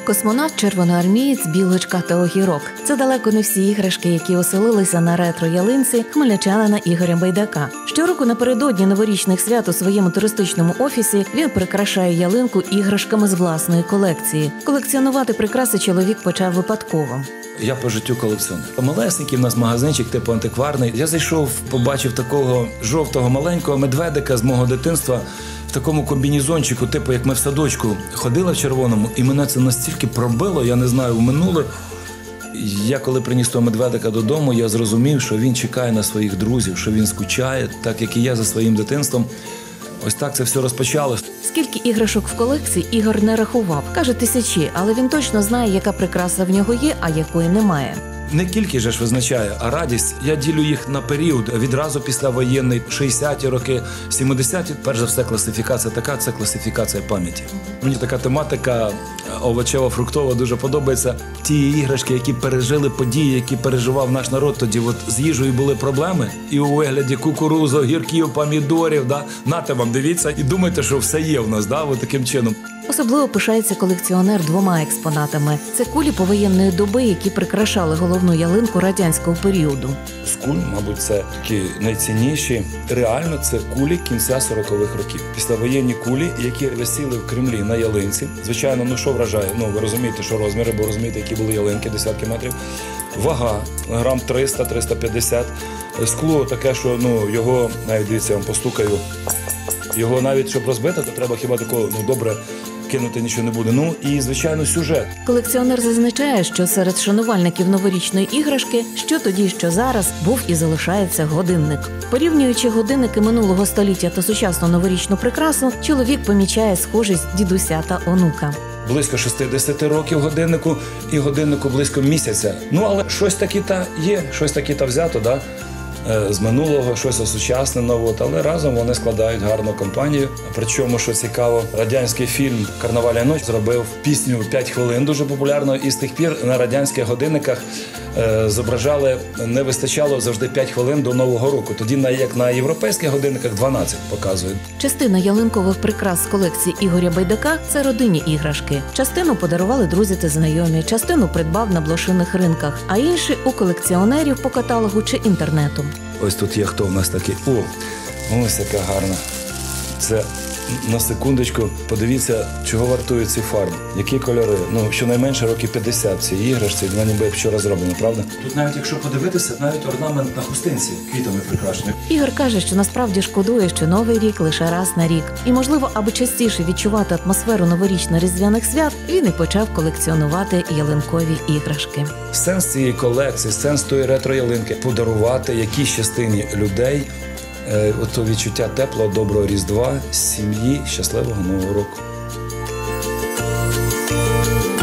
Космонавт, червоноармієць, білочка та огірок – це далеко не всі іграшки, які оселилися на ретро-ялинці хмельничанина Ігоря Байдака. Щороку напередодні новорічних свят у своєму туристичному офісі він прикрашає ялинку іграшками з власної колекції. Колекціонувати прикраси чоловік почав випадково. Я по життю колекціонер. Малесенький в нас магазинчик, типу антикварний. Я зайшов, побачив такого жовтого маленького медведика з мого дитинства в такому комбінезончику, типу як ми в садочку ходили в червоному, і мене це настільки пробило, я не знаю, в минуле. Я коли приніс того медведика додому, я зрозумів, що він чекає на своїх друзів, що він скучає, так як і я за своїм дитинством. Ось так це все розпочалось. Скільки іграшок в колекції Ігор не рахував. Каже, тисячі, але він точно знає, яка прикраса в нього є, а якої немає. Не кількість ж визначає, а радість. Я ділю їх на період. Відразу післявоєнний, 60-ті роки, 70-ті. Перш за все, класифікація така – це класифікація пам'яті. Мені така тематика овочево-фруктова дуже подобається. Ті іграшки, які пережили події, які переживав наш народ тоді. От з їжею були проблеми. І у вигляді кукурудзи, огірків, помідорів. Да? Нате вам, дивіться. І думайте, що все є в нас, да? От таким чином. Особливо пишається колекціонер двома експонатами. Це кулі повоєнної доби, які прикрашали головну ялинку радянського періоду. З куль, мабуть, це такі найцінніші. Реально, це кулі кінця 40-х років. Післявоєнні кулі, які висіли в Кремлі на ялинці. Звичайно, що вражає? Ви розумієте, що розміри, бо розумієте, які були ялинки, десятки метрів. Вага, грам 300-350. Скло таке, що, його, навіть дивіться, я вам постукаю, його навіть, щоб розбити, то треба хіба такого, добре, кинути нічого не буде. І, звичайно, сюжет. Колекціонер зазначає, що серед шанувальників новорічної іграшки, що тоді, що зараз, був і залишається годинник. Порівнюючи годинники минулого століття та сучасну новорічну прикрасу, чоловік помічає схожість дідуся та онука. Близько 60 років годиннику і годиннику близько місяця. Але щось таке є, щось таке взято, да? З минулого, щось осучаснено, але разом вони складають гарну компанію. Причому, що цікаво, радянський фільм «Карнавальна ніч» зробив пісню «5 хвилин», дуже популярно, і з тих пір на радянських годинниках зображали, не вистачало завжди 5 хвилин до Нового року. Тоді, як на європейських годинниках, 12 показують. Частина ялинкових прикрас з колекції Ігоря Байдака – це родинні іграшки. Частину подарували друзі та знайомі, частину придбав на блошиних ринках, а інші – у колекціонерів по каталогу чи інтернету. Ось тут є хто в нас такий. Ось яка гарна. Це, на секундочку, подивіться, чого вартують ці фарби. Які кольори. Щонайменше років 50 ці іграшці, вона ніби як вчора зроблена, правда? Тут навіть, якщо подивитися, навіть орнамент на хустинці квітами прикрашений. Ігор каже, що насправді шкодує, що Новий рік лише раз на рік. І, можливо, аби частіше відчувати атмосферу новорічно-різдвяних свят, він і почав колекціонувати ялинкові іграшки. Сенс цієї колекції, сенс тої ретро-ялинки – подарувати якійсь частині людей ото відчуття теплого, доброго Різдва, сім'ї, щасливого Нового року.